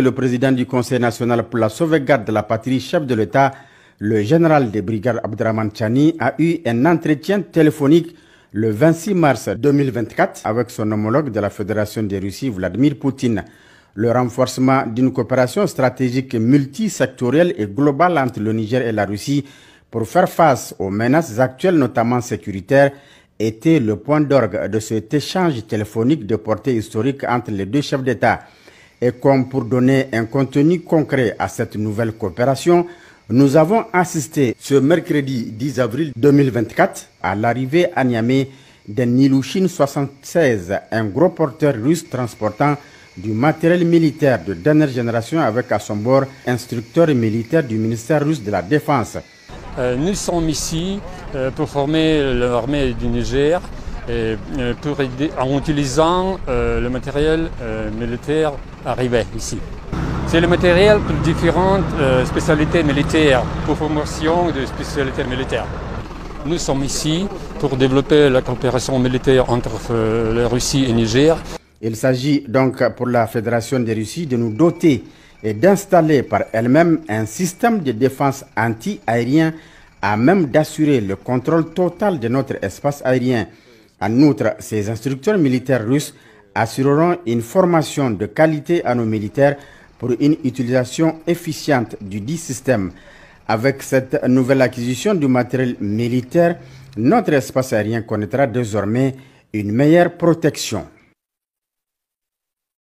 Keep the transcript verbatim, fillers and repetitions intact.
le président du Conseil national pour la sauvegarde de la patrie, chef de l'État, le général des brigades Abdrahmane Tchani, a eu un entretien téléphonique le vingt-six mars deux mille vingt-quatre avec son homologue de la Fédération de Russie, Vladimir Poutine. Le renforcement d'une coopération stratégique multisectorielle et globale entre le Niger et la Russie pour faire face aux menaces actuelles, notamment sécuritaires, était le point d'orgue de cet échange téléphonique de portée historique entre les deux chefs d'État. Et comme pour donner un contenu concret à cette nouvelle coopération, nous avons assisté ce mercredi dix avril deux mille vingt-quatre à l'arrivée à Niamey d'un Ilyushin soixante-seize, un gros porteur russe transportant du matériel militaire de dernière génération avec à son bord instructeur militaire du ministère russe de la Défense. Euh, nous sommes ici euh, pour former l'armée du Niger et, euh, pour aider, en utilisant euh, le matériel euh, militaire arrivé ici. C'est le matériel pour différentes euh, spécialités militaires, pour formation de spécialités militaires. Nous sommes ici pour développer la coopération militaire entre euh, la Russie et le Niger. Il s'agit donc pour la Fédération de Russie de nous doter et d'installer par elle-même un système de défense anti-aérien à même d'assurer le contrôle total de notre espace aérien. En outre, ces instructeurs militaires russes assureront une formation de qualité à nos militaires pour une utilisation efficiente du dit système. Avec cette nouvelle acquisition du matériel militaire, notre espace aérien connaîtra désormais une meilleure protection.